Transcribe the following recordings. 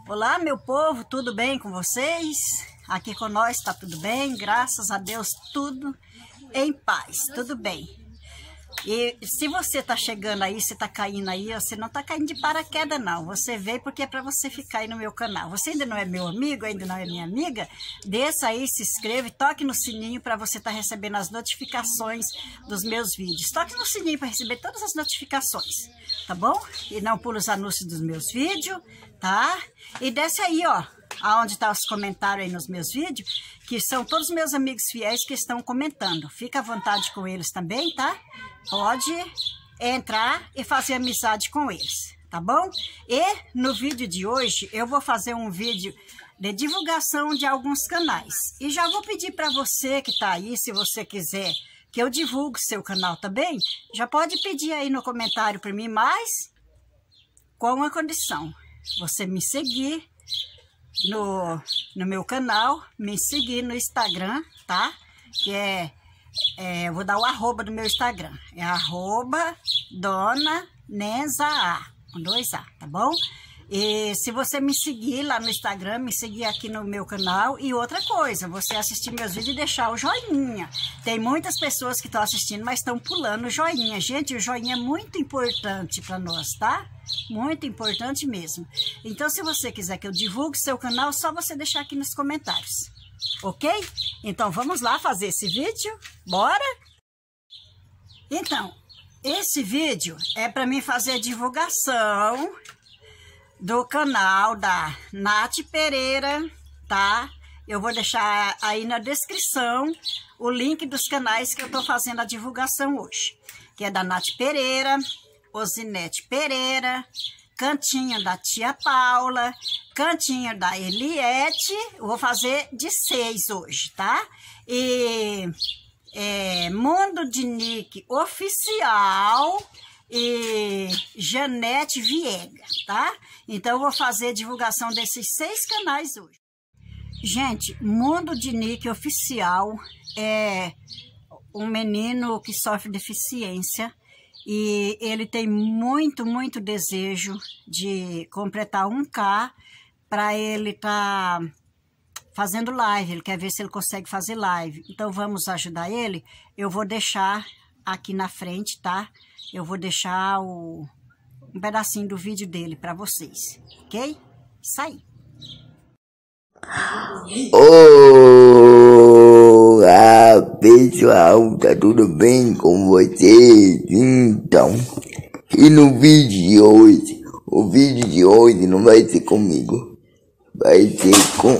Olá, meu povo, tudo bem com vocês? Aqui com nós tá tudo bem, graças a Deus, tudo em paz, tudo bem. E se você tá chegando aí, você tá caindo aí, você não tá caindo de paraquedas não, você veio porque é para você ficar aí no meu canal. Você ainda não é meu amigo, ainda não é minha amiga, desça aí, se inscreva, toque no sininho para você estar recebendo as notificações dos meus vídeos. Toque no sininho para receber todas as notificações, tá bom? E não pula os anúncios dos meus vídeos, tá? E desce aí, ó, aonde tá os comentários aí nos meus vídeos, que são todos meus amigos fiéis que estão comentando. Fica à vontade com eles também, tá? Pode entrar e fazer amizade com eles, tá bom? E no vídeo de hoje eu vou fazer um vídeo de divulgação de alguns canais. E já vou pedir para você que tá aí, se você quiser que eu divulgue seu canal também, já pode pedir aí no comentário para mim, mas com uma condição. Você me seguir no meu canal, me seguir no Instagram, tá? Que eu vou dar o arroba do meu Instagram. É arroba Dona Nenza A, com 2 A, tá bom? E se você me seguir lá no Instagram, me seguir aqui no meu canal. E outra coisa, você assistir meus vídeos e deixar o joinha. Tem muitas pessoas que estão assistindo, mas estão pulando o joinha. Gente, o joinha é muito importante para nós, tá? Muito importante mesmo. Então, se você quiser que eu divulgue seu canal, só você deixar aqui nos comentários. Ok? Então, vamos lá fazer esse vídeo? Bora? Então, esse vídeo é para mim fazer a divulgação do canal da Nath Pereira, tá? Eu vou deixar aí na descrição o link dos canais que eu tô fazendo a divulgação hoje. Que é da Nath Pereira, Osinete Pereira, Cantinho da Tia Paula, Cantinho da Eliette. Eu vou fazer de 6 hoje, tá? E Mundo de Nick Oficial e Janete Viega, tá? Então eu vou fazer a divulgação desses 6 canais hoje. Gente, Mundo de Nick Oficial é um menino que sofre deficiência e ele tem muito desejo de completar 1K para ele tá fazendo live. Ele quer ver se ele consegue fazer live. Então vamos ajudar ele. Eu vou deixar aqui na frente, tá? Eu vou deixar um pedacinho do vídeo dele para vocês, ok? Isso aí. Olá, pessoal, tá tudo bem com vocês? Então, e no vídeo de hoje, o vídeo de hoje não vai ser comigo, vai ser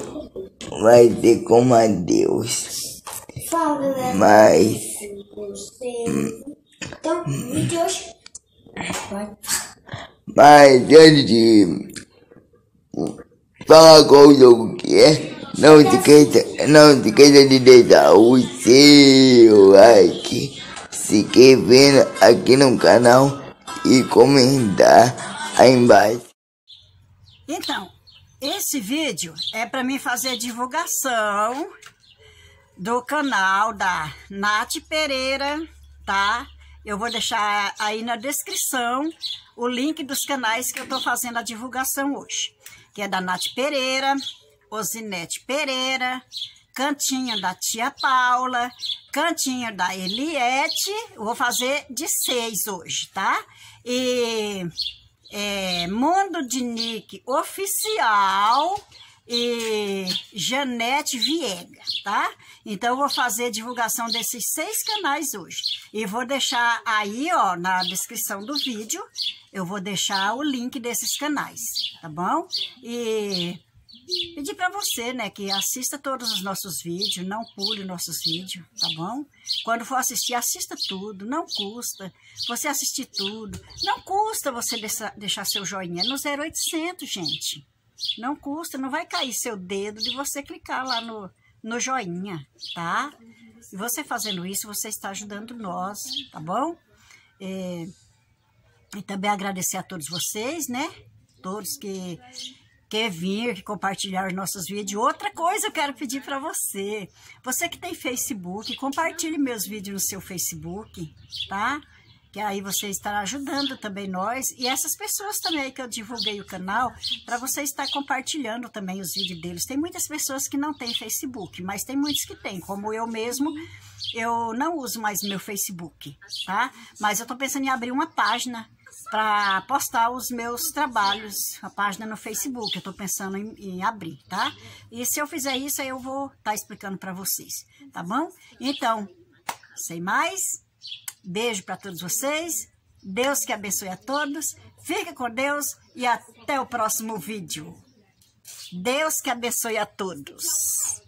com Matheus. Mas então, o vídeo de hoje. Mas antes de falar qual jogo que é, não se esqueça de deixar o seu like, se inscrever aqui no canal e comentar aí embaixo. Então, esse vídeo é para mim fazer a divulgação do canal da Nath Pereira, tá? Eu vou deixar aí na descrição o link dos canais que eu tô fazendo a divulgação hoje. Que é da Nath Pereira, Osinete Pereira, Cantinho da Tia Paula, Cantinho da Eliette. Eu vou fazer de 6 hoje, tá? E Mundo de Nick Oficial e Janete Viega, tá? Então eu vou fazer a divulgação desses 6 canais hoje. E vou deixar aí, ó, na descrição do vídeo, eu vou deixar o link desses canais, tá bom? E pedir para você, né, que assista todos os nossos vídeos, não pule nossos vídeos, tá bom? Quando for assistir, assista tudo, não custa você assistir tudo. Não custa você deixar seu joinha no 0800, gente. Não custa, não vai cair seu dedo de você clicar lá no joinha, tá? E você fazendo isso, você está ajudando nós, tá bom? E também agradecer a todos vocês, né? Todos que vir, que compartilhar os nossos vídeos. Outra coisa eu quero pedir para você. Você que tem Facebook, compartilhe meus vídeos no seu Facebook, tá? que aí você estará ajudando também nós e essas pessoas também aí que eu divulguei o canal, para você estar compartilhando também os vídeos deles. Tem muitas pessoas que não têm Facebook, mas tem muitos que têm, como eu mesmo. Eu não uso mais meu Facebook, tá? Mas eu tô pensando em abrir uma página para postar os meus trabalhos, a página no Facebook. Eu tô pensando em abrir, tá? E se eu fizer isso, aí eu vou estar explicando para vocês, tá bom? Então, sem mais, beijo para todos vocês. Deus que abençoe a todos. Fique com Deus e até o próximo vídeo. Deus que abençoe a todos.